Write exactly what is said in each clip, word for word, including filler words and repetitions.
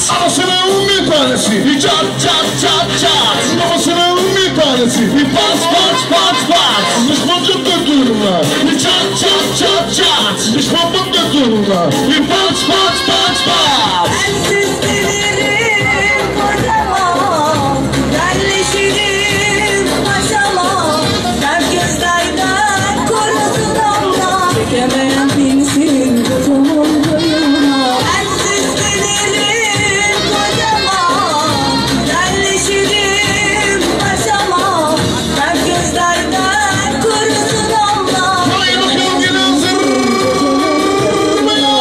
Anasının bir tanesi çat çat çat çat. Babasının bir tanesi pat pat pat pat. Düşmanım da durma çat çat çat çat. Düşmanım da durma pat pat pat pat. Bensiz bilirim kocaman, yerleşirim aşamam. Dert gözlerden korusun Allah, çekemeyen binsin kocaman boyuna. Bensiz bilirim kocaman, yerleşirim aşamam. Dert gözlerden korusun Allah. Hayır bakalım yine zırrmaya.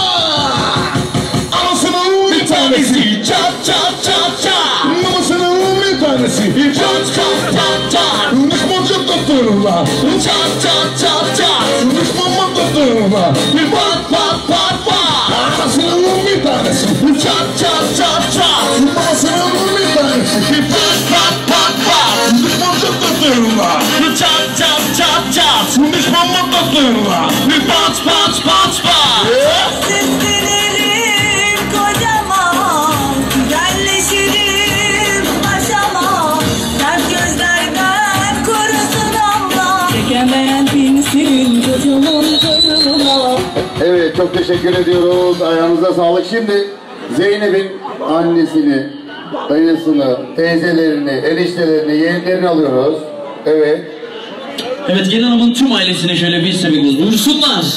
Anasının bir tanesi çat çat çat çat. Babasının bir tanesi çat çat çat çat. Düşmanım da durma çat çat çat çat. Düşmanım da durma pat pat pat pat. Anasının bir tanesi çat çat çat çat. Babasının bir tanesi pat pat pat pat. Düşmanım da durma çat çat çat çat. Düşmanım da durma pat pat pat pat. Seslenerim kocaman, yerleşirim aşamam. Dert gözlerden korusun Allah, çekemeyen binsin kocaman boyuna. Evet, çok teşekkür ediyoruz. Ayağınıza sağlık. Şimdi Zeynep'in annesini, dayısını, teyzelerini, eniştelerini, yeğenlerini alıyoruz. Evet. Evet, gelin hanımın tüm ailesine şöyle bir seviyoruz. Buyursunlar.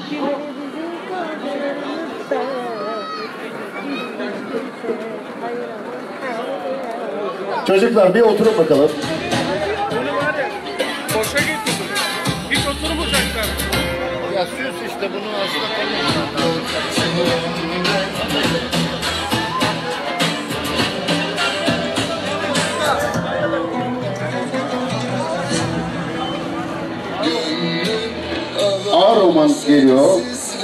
Çocuklar bir oturun bakalım. Bunu var ya, boşa getirdim. Hiç oturmayacaklar. Ya süs işte bunu aslında ağır roman geliyor.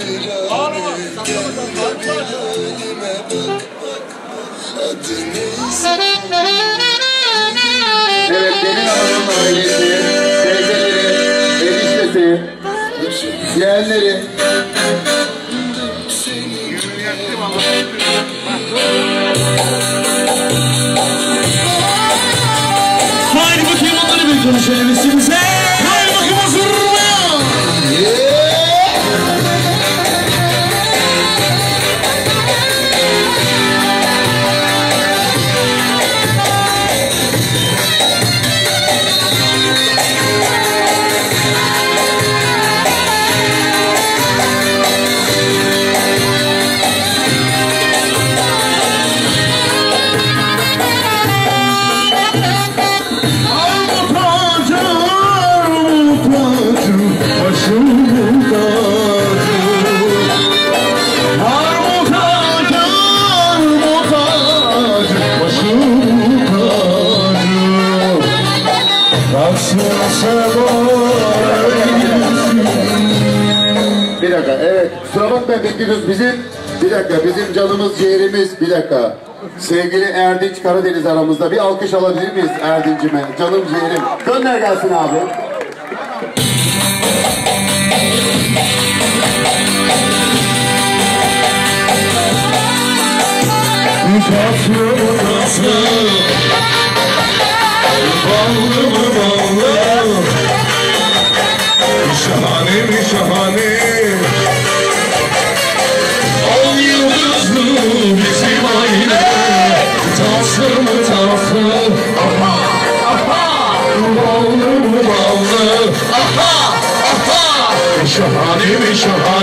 Evet, gelin hanımın ailesi, teyzeleri, eniştesi, yeğenleri. Haydi bakayım onları bir konuşalım üstümüze. Hayır bakayım zırrmaya. Bir dakika, evet. Kusura bakmayın, bekliyoruz. Bizim, bir dakika, bizim canımız, ciğerimiz, bir dakika. Sevgili Erdinç Karadeniz aramızda. Bir alkış alabilir miyiz Erdinç'ime? Canım ciğerim. Gönder gelsin abi. Tatlı mı tatlı, ballı mı ballı, şahane mi şahane, al yıldızlı bizim aile. Tatlı mı tatlı, aha aha, ballı mı ballı, aha aha, şahane mi şahane.